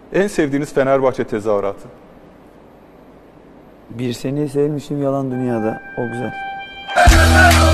En sevdiğiniz Fenerbahçe tezahüratı? Bir seni sevmişim yalan dünyada. O güzel.